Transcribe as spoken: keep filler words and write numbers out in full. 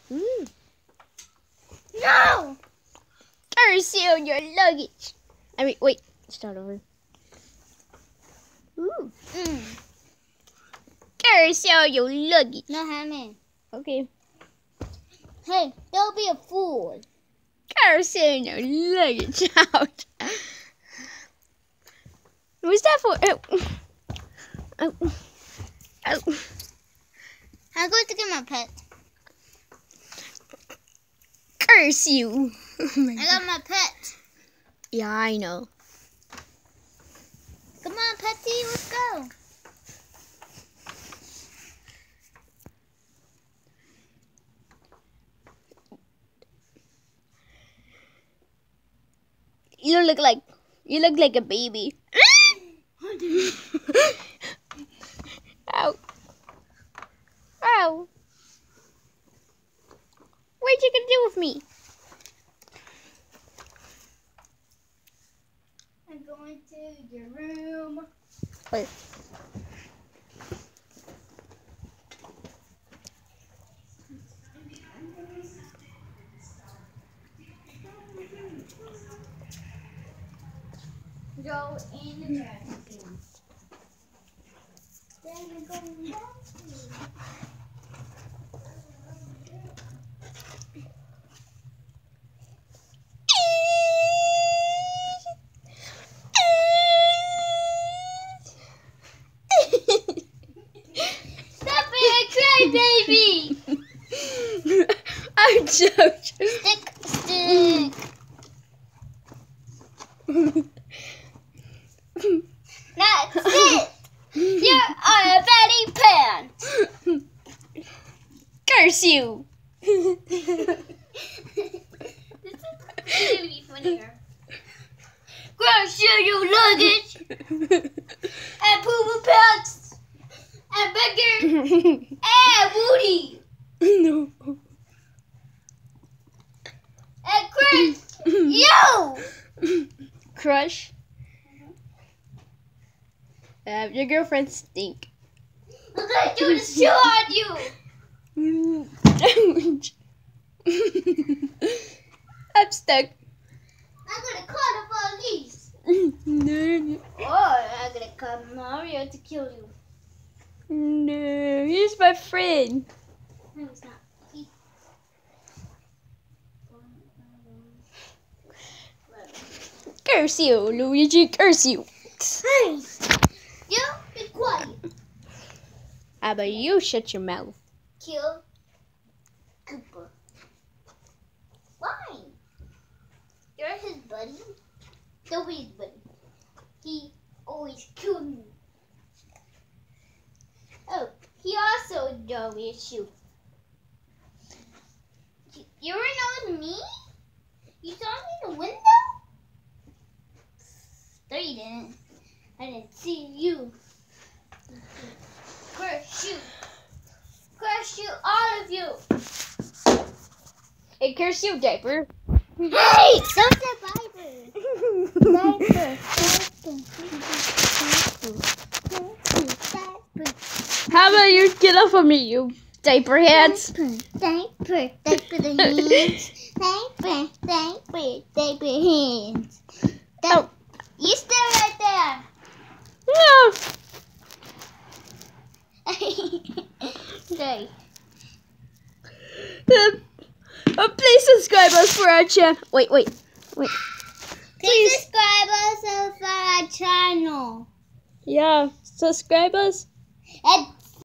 Mm. No! Curse you on your luggage. I mean, wait. Start over. Ooh. Mm. Curse you on your luggage. No, Hammond. Okay. Hey, don't be a fool. Curse you on your luggage. Ouch. What's that for? Oh. Oh. Oh. I'm going to get my pet. Curse you. Oh my I got my pet. Yeah, I know. Come on, Petty, let's go. You look like you look like a baby. Ow. Ow. What you gonna do with me? I'm going to your room. Wait. Go in the bathroom. Then I go in the bathroom. Stop being a crybaby! I'm joking. Stick, stick. That's it. You're on a Betty pants. Curse you. This is gonna be funnier. Curse you, you luggage. And poo-poo pants. And Becker. And Woody. No. And Chris. You. Crush. Uh, your girlfriend stink. I'm gonna do the show on you. I'm stuck. I'm gonna call the police. No. Or I'm gonna call Mario to kill you. No. He's my friend. No, it's not. He... Curse you, Luigi. Curse you. Hey, you be quiet. How about you shut your mouth? Kill Cooper. Why? You're his buddy. Nobody's buddy. He always killed me. Oh, he also drove me a shoe. You, you ever know it was me? You saw me in the window? No, you didn't. I didn't see you. Crush you. Crush you, all of you. Hey, curse you, diaper. Hey! Don't say diaper. Diaper. Diaper. How about you get off of me, you diaper hands? Diaper. Diaper the hands. Diaper. Diaper. Diaper hands. Oh. You stay right No. there. Stay. Um, oh, please subscribe us for our channel. Wait, wait, wait. Please subscribe us for our channel. Yeah, subscribe us. And